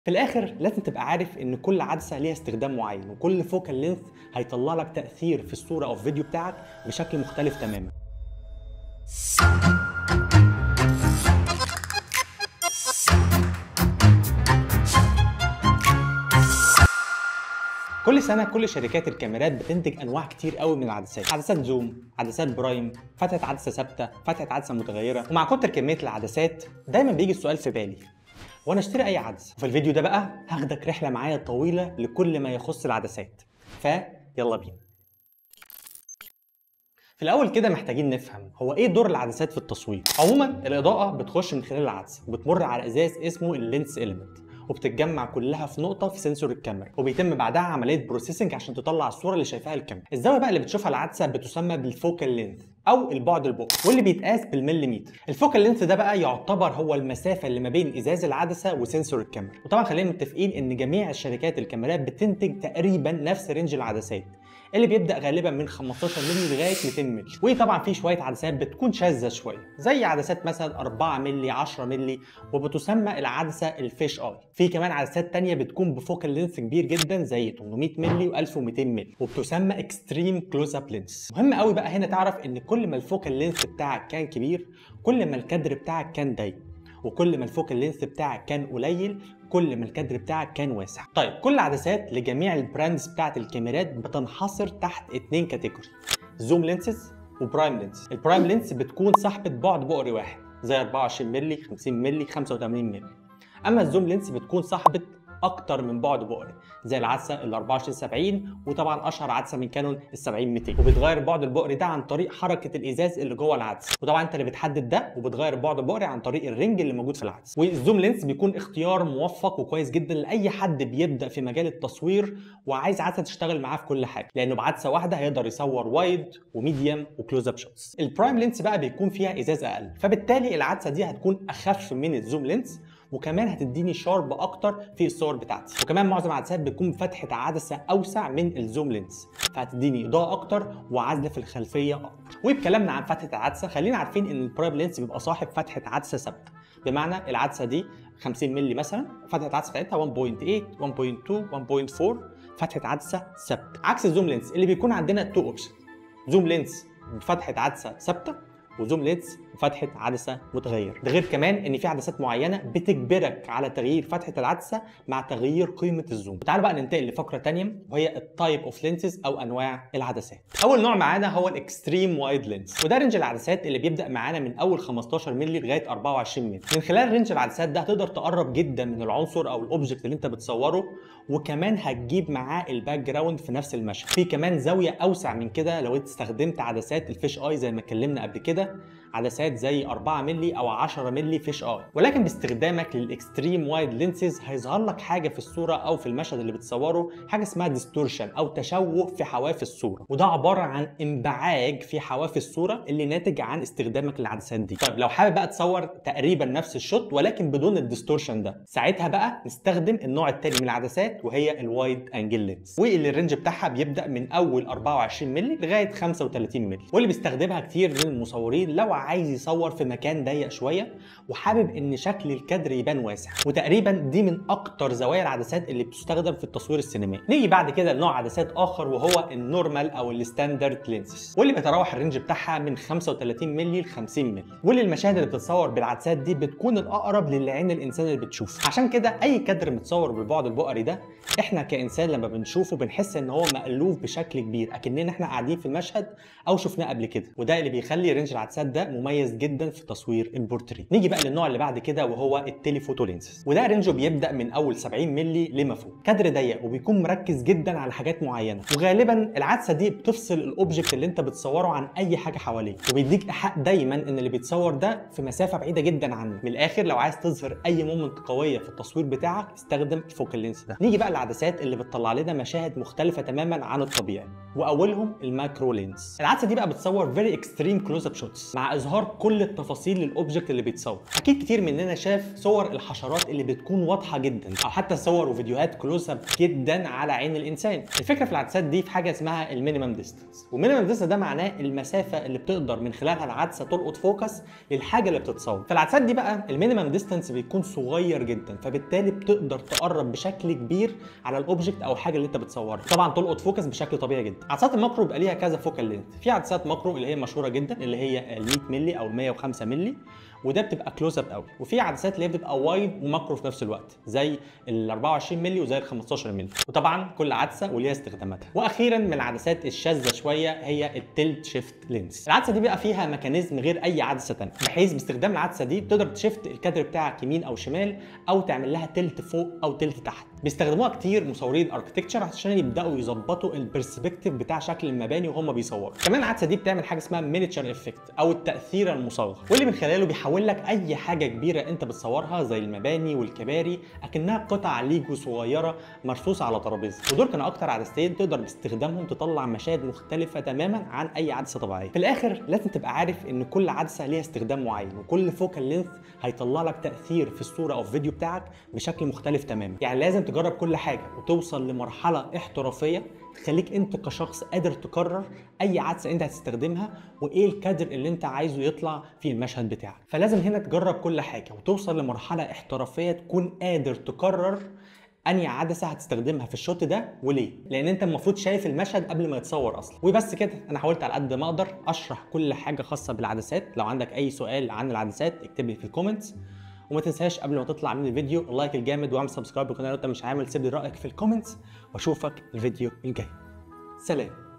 في الاخر لازم تبقى عارف ان كل عدسه ليها استخدام معين، وكل فوكال لينث هيطلع لك تاثير في الصوره او الفيديو بتاعك بشكل مختلف تماما. كل سنه كل شركات الكاميرات بتنتج انواع كتير قوي من العدسات، عدسات زوم، عدسات برايم، فتحه عدسه ثابته، فتحه عدسه متغيره. ومع كتر كميه العدسات دايما بيجي السؤال في بالي، وانا اشتري اي عدسه؟ وفي الفيديو ده بقى هاخدك رحله معايا طويله لكل ما يخص العدسات، فيلا بينا. في الاول كده محتاجين نفهم هو ايه دور العدسات في التصوير. عموما الاضاءه بتخش من خلال العدسه وبتمر على ازاز اسمه اللينس إليمنت، وبتتجمع كلها في نقطه في سنسور الكاميرا، وبيتم بعدها عمليه بروسيسنج عشان تطلع الصوره اللي شايفاها الكاميرا. الزاويه بقى اللي بتشوفها العدسه بتسمى بالفوكال لينث او البعد البؤري، واللي بيتقاس بالمليمتر. الفوكال لينث ده بقى يعتبر هو المسافه اللي ما بين ازاز العدسه وسنسور الكاميرا. وطبعا خلينا متفقين ان جميع الشركات الكاميرات بتنتج تقريبا نفس رينج العدسات اللي بيبدا غالبا من 15 مللي لغايه 200 مللي. وطبعا في شويه عدسات بتكون شاذه شويه، زي عدسات مثلا 4 مللي، 10 مللي، وبتسمى العدسه الفيش اي. في كمان عدسات تانية بتكون بفوكال لينث كبير جدا زي 800 مللي و1200 مللي، وبتسمى اكستريم كلوز اب لينس. مهم قوي بقى هنا تعرف ان كل ما الفوكال لينث بتاعك كان كبير كل ما الكادر بتاعك كان ضيق، وكل ما الفوكال لينث بتاعك كان قليل كل ما الكادر بتاعك كان واسع. طيب كل العدسات لجميع البراندز بتاعت الكاميرات بتنحصر تحت 2 كاتيجوري: زوم لينسز وبرايم لينس. البرايم لينس بتكون صاحبة بعد بؤري واحد زي 24 مللي، 50 مللي، 85 مللي. اما الزوم لينس بتكون صاحبة اكتر من بعد بؤري زي العدسه ال 24 70، وطبعا اشهر عدسه من كانون ال 70 200. وبتغير البعد البؤري ده عن طريق حركه الازاز اللي جوه العدسه، وطبعا انت اللي بتحدد ده، وبتغير البعد البؤري عن طريق الرنج اللي موجود في العدسه. والزوم لينس بيكون اختيار موفق وكويس جدا لاي حد بيبدا في مجال التصوير وعايز عدسه تشتغل معاه في كل حاجه، لانه بعدسه واحده هيقدر يصور وايد وميديم وكلوز اب شوتس. البرايم لينس بقى بيكون فيها ازاز اقل، فبالتالي العدسه دي هتكون اخف من الزوم لينس، وكمان هتديني شارب اكتر في الصور بتاعتي. وكمان معظم العدسات بتكون فتحه عدسه اوسع من الزوم لينس، فهتديني اضاءه اكتر وعزل في الخلفيه اكتر. وبكلامنا عن فتحه العدسه خلينا عارفين ان البرايم لينس بيبقى صاحب فتحه عدسه ثابته، بمعنى العدسه دي 50 مللي مثلا، فتحه العدسه بتاعتها 1.8 1.2 1.4، فتحه عدسه ثابته. عكس الزوم لينس اللي بيكون عندنا 2 اوبشن: زوم لينس بفتحه عدسه ثابته، وزوم لينس وفتحه عدسه متغير. ده غير كمان ان في عدسات معينه بتجبرك على تغيير فتحه العدسه مع تغيير قيمه الزوم. تعالوا بقى ننتقل لفقره ثانيه وهي التايب اوف لينسز او انواع العدسات. اول نوع معانا هو الاكستريم وايد لينس، وده رينج العدسات اللي بيبدا معانا من اول 15 مللي لغايه 24 مللي. من خلال رينج العدسات ده هتقدر تقرب جدا من العنصر او الاوبجكت اللي انت بتصوره، وكمان هتجيب معاه الباك جراوند في نفس المشهد. في كمان زاويه اوسع من كده لو انت استخدمت عدسات الفيش اي زي ما اتكلمنا قبل كده، عدسات زي 4 مللي او 10 مللي فيش اي. ولكن باستخدامك للاكستريم وايد لينسز هيظهر لك حاجه في الصوره او في المشهد اللي بتصوره، حاجه اسمها ديستورشن او تشوه في حواف الصوره، وده عباره عن انبعاج في حواف الصوره اللي ناتج عن استخدامك للعدسات دي. طيب لو حابب بقى تصور تقريبا نفس الشوت ولكن بدون الديستورشن ده، ساعتها بقى نستخدم النوع الثاني من العدسات وهي الوايد انجل لينس، واللي الرينج بتاعها بيبدا من اول 24 مللي لغايه 35 مللي، واللي بيستخدمها كتير من المصورين لو عايز يصور في مكان ضيق شويه وحابب ان شكل الكادر يبان واسع. وتقريبا دي من اكتر زوايا العدسات اللي بتستخدم في التصوير السينمائي. نيجي بعد كده لنوع عدسات اخر وهو النورمال او الستاندرد لينسز، واللي بيتراوح الرينج بتاعها من 35 مللي ل 50 مللي، واللي المشاهد اللي بتتصور بالعدسات دي بتكون الاقرب للعين الانسان اللي بتشوف. عشان كده اي كادر متصور بالبعد البؤري ده احنا كانسان لما بنشوفه بنحس ان هو مألوف بشكل كبير، اكننا احنا قاعدين في المشهد او شفناه قبل كده، وده اللي بيخلي رينج العدسات ده مميز جدا في تصوير البورتريه. نيجي بقى للنوع اللي بعد كده وهو التليفوتو لينسز، وده رينجه بيبدا من اول 70 مللي لما فوق. كادر ضيق وبيكون مركز جدا على حاجات معينه، وغالبا العدسه دي بتفصل الاوبجكت اللي انت بتصوره عن اي حاجه حواليه، وبيديك ايحاء دايما ان اللي بيتصور ده في مسافه بعيده جدا عنك. من الاخر لو عايز تظهر اي مومنت قويه في التصوير بتاعك استخدم الفوكال لينس ده. نيجي بقى للعدسات اللي بتطلع لنا مشاهد مختلفه تماما عن الطبيعي، واولهم الماكرو لينس. العدسه دي بقى بتصور فيري اكستريم كلوز اب شوتس مع اظهار كل التفاصيل للاوبجكت اللي بيتصور. اكيد كتير مننا شاف صور الحشرات اللي بتكون واضحه جدا، او حتى صور وفيديوهات كلوز اب جدا على عين الانسان. الفكره في العدسات دي في حاجه اسمها المينيمم ديستانس، والمينيمم ديستانس ده معناه المسافه اللي بتقدر من خلالها العدسه تلقط فوكس للحاجه اللي بتتصور. في العدسات دي بقى المينيمم ديستانس بيكون صغير جدا، فبالتالي بتقدر تقرب بشكل كبير على الاوبجكت او الحاجه اللي انت بتصورها، طبعا تلقط فوكس بشكل طبيعي جدا. عدسات الماكرو بيبقى ليها كذا فوكال لينث. في عدسات ماكرو اللي هي مشهوره جدا اللي هي ال 100 مللي او 105 مللي، وده بتبقى كلوز اب قوي. وفي عدسات اللي هي بتبقى وايد وماكرو في نفس الوقت، زي ال 24 مللي وزي ال 15 مللي، وطبعا كل عدسه وليها استخداماتها. واخيرا من العدسات الشاذه شويه هي التلت شيفت لينس. العدسه دي بقى فيها ميكانيزم غير اي عدسه ثانيه، بحيث باستخدام العدسه دي بتقدر تشفت الكادر بتاعك يمين او شمال، او تعمل لها تلت فوق او تلت تحت. بيستخدموها كتير مصورين اركتكتشر عشان يبداوا يظبطوا البرسبكتيف بتاع شكل المباني وهم بيصوروا. كمان العدسه دي بتعمل حاجه اسمها مينيتشر افكت او التاثير المصغر، واللي من خلاله بيحول لك اي حاجه كبيره انت بتصورها زي المباني والكباري اكنها قطع ليجو صغيره مرصوصه على ترابيزه. ودول كانوا اكتر عدستين تقدر باستخدامهم تطلع مشاهد مختلفه تماما عن اي عدسه طبيعيه. في الاخر لازم تبقى عارف ان كل عدسه ليها استخدام معين، وكل فوكال لينث هيطلع لك تاثير في الصوره او الفيديو بتاعك بشكل مختلف تماما. يعني لازم تجرب كل حاجه وتوصل لمرحله احترافيه تخليك انت كشخص قادر تقرر اي عدسه انت هتستخدمها وايه الكادر اللي انت عايزه يطلع في المشهد بتاعك. فلازم هنا تجرب كل حاجه وتوصل لمرحله احترافيه تكون قادر تقرر انهي عدسه هتستخدمها في الشوت ده وليه، لان انت المفروض شايف المشهد قبل ما يتصور اصلا. وبس كده، انا حاولت على قد ما اقدر اشرح كل حاجه خاصه بالعدسات. لو عندك اي سؤال عن العدسات اكتب لي في الكومنتس، وما تنساش قبل ما تطلع من الفيديو اللايك الجامد واعمل سبسكرايب للقناه لو انت مش عامل. سيب لي رايك في الكومنتس واشوفك الفيديو الجاي. سلام.